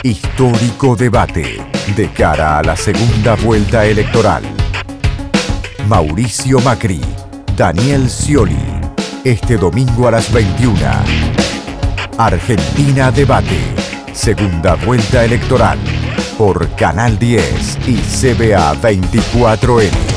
Histórico debate de cara a la segunda vuelta electoral. Mauricio Macri, Daniel Scioli, este domingo a las 21. Argentina Debate, segunda vuelta electoral, por Canal 10 y CBA 24N.